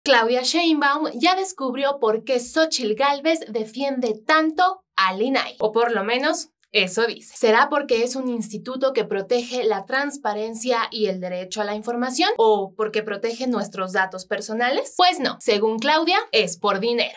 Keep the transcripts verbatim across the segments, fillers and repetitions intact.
Claudia Sheinbaum ya descubrió por qué Xóchitl Gálvez defiende tanto al I N A I, o por lo menos eso dice. ¿Será porque es un instituto que protege la transparencia y el derecho a la información? ¿O porque protege nuestros datos personales? Pues no, según Claudia, es por dinero.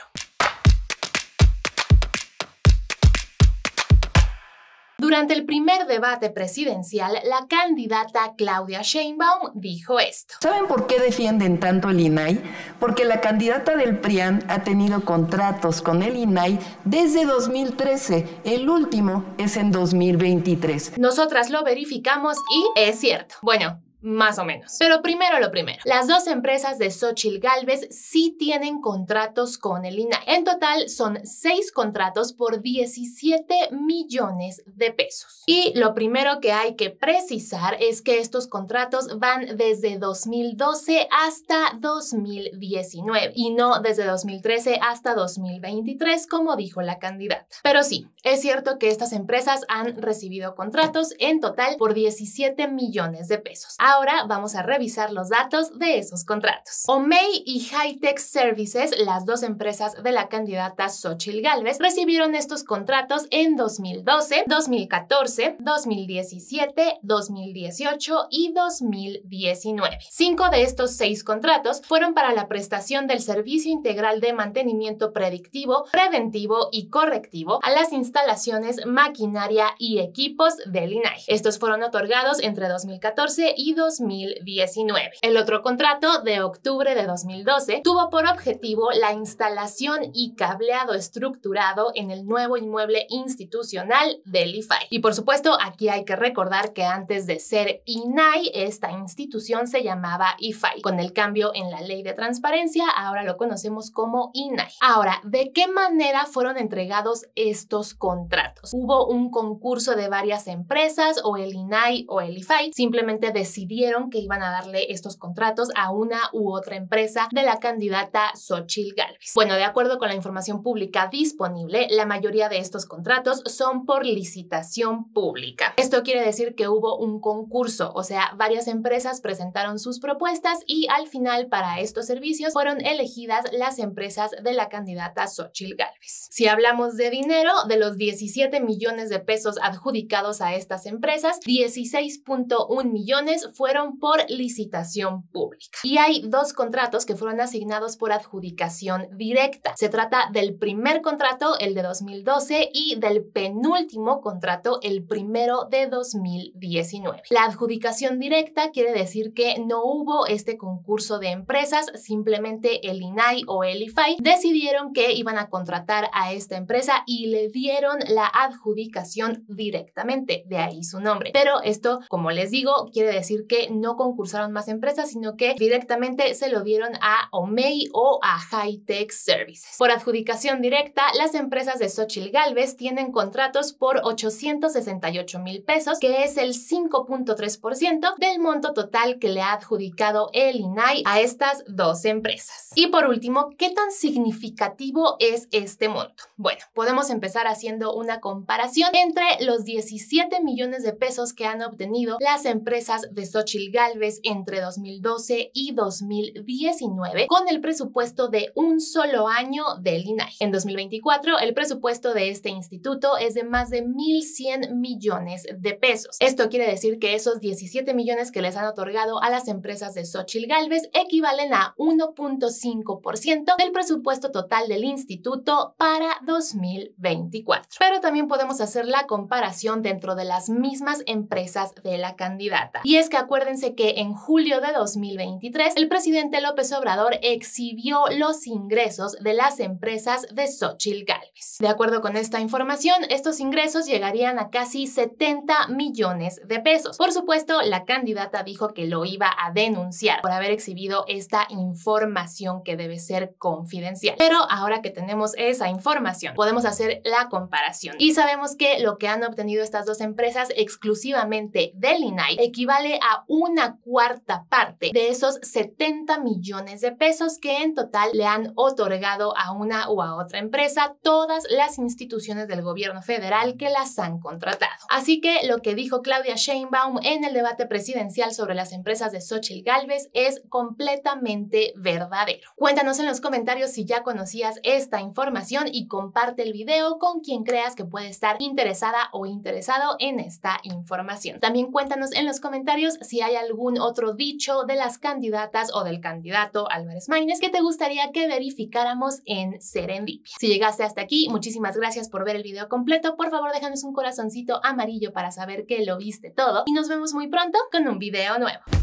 Durante el primer debate presidencial, la candidata Claudia Sheinbaum dijo esto. ¿Saben por qué defienden tanto el I N A I? Porque la candidata del P R I A N ha tenido contratos con el I N A I desde dos mil trece. El último es en dos mil veintitrés. Nosotras lo verificamos y es cierto. Bueno, más o menos. Pero primero lo primero. Las dos empresas de Xóchitl Gálvez sí tienen contratos con el I N A I. En total son seis contratos por diecisiete millones de pesos. Y lo primero que hay que precisar es que estos contratos van desde dos mil doce hasta dos mil diecinueve y no desde dos mil trece hasta dos mil veintitrés, como dijo la candidata. Pero sí, es cierto que estas empresas han recibido contratos en total por diecisiete millones de pesos. Ahora vamos a revisar los datos de esos contratos. Omey y Hightech Services, las dos empresas de la candidata Xóchitl Gálvez, recibieron estos contratos en dos mil doce, dos mil catorce, dos mil diecisiete, dos mil dieciocho y dos mil diecinueve. Cinco de estos seis contratos fueron para la prestación del servicio integral de mantenimiento predictivo, preventivo y correctivo a las instalaciones, maquinaria y equipos del I N A I. Estos fueron otorgados entre dos mil catorce y dos mil diecinueve. El otro contrato, de octubre de dos mil doce, tuvo por objetivo la instalación y cableado estructurado en el nuevo inmueble institucional del I F A I. Y por supuesto, aquí hay que recordar que antes de ser I N A I, esta institución se llamaba I F A I. Con el cambio en la ley de transparencia, ahora lo conocemos como I N A I. Ahora, ¿de qué manera fueron entregados estos contratos? ¿Hubo un concurso de varias empresas o el I N A I o el I F A I simplemente decidieron que iban a darle estos contratos a una u otra empresa de la candidata Xóchitl Gálvez? Bueno, de acuerdo con la información pública disponible, la mayoría de estos contratos son por licitación pública. Esto quiere decir que hubo un concurso, o sea, varias empresas presentaron sus propuestas y al final para estos servicios fueron elegidas las empresas de la candidata Xóchitl Gálvez. Si hablamos de dinero, de los diecisiete millones de pesos adjudicados a estas empresas, dieciséis punto uno millones fueron por licitación pública. Y hay dos contratos que fueron asignados por adjudicación directa. Se trata del primer contrato, el de dos mil doce, y del penúltimo contrato, el primero de dos mil diecinueve. La adjudicación directa quiere decir que no hubo este concurso de empresas, simplemente el I N A I o el I F A I decidieron que iban a contratar a esta empresa y le dieron la adjudicación directamente, de ahí su nombre. Pero esto, como les digo, quiere decir que no concursaron más empresas, sino que directamente se lo dieron a Omey o a Hightech Services. Por adjudicación directa, las empresas de Xóchitl Gálvez tienen contratos por ochocientos sesenta y ocho mil pesos, que es el cinco punto tres por ciento del monto total que le ha adjudicado el I N A I a estas dos empresas. Y por último, ¿qué tan significativo es este monto? Bueno, podemos empezar haciendo una comparación entre los diecisiete millones de pesos que han obtenido las empresas de Xóchitl Gálvez entre dos mil doce y dos mil diecinueve con el presupuesto de un solo año del I N A I. En dos mil veinticuatro, el presupuesto de este instituto es de más de mil cien millones de pesos. Esto quiere decir que esos diecisiete millones que les han otorgado a las empresas de Xóchitl Gálvez equivalen a uno punto cinco por ciento del presupuesto total del instituto para dos mil veinticuatro. Pero también podemos hacer la comparación dentro de las mismas empresas de la candidata. Y es que acuérdense que en julio de dos mil veintitrés, el presidente López Obrador exhibió los ingresos de las empresas de Xóchitl Gálvez. De acuerdo con esta información, estos ingresos llegarían a casi setenta millones de pesos. Por supuesto, la candidata dijo que lo iba a denunciar por haber exhibido esta información que debe ser confidencial. Pero ahora que tenemos esa información, podemos hacer la comparación. Y sabemos que lo que han obtenido estas dos empresas exclusivamente del I N A I equivale sería una cuarta parte de esos setenta millones de pesos que en total le han otorgado a una u a otra empresa todas las instituciones del gobierno federal que las han contratado. Así que lo que dijo Claudia Sheinbaum en el debate presidencial sobre las empresas de Xóchitl Gálvez es completamente verdadero. Cuéntanos en los comentarios si ya conocías esta información y comparte el video con quien creas que puede estar interesada o interesado en esta información. También cuéntanos en los comentarios si hay algún otro dicho de las candidatas o del candidato Álvarez Maínez que te gustaría que verificáramos en Serendipia. Si llegaste hasta aquí, muchísimas gracias por ver el video completo. Por favor, déjanos un corazoncito amarillo para saber que lo viste todo y nos vemos muy pronto con un video nuevo.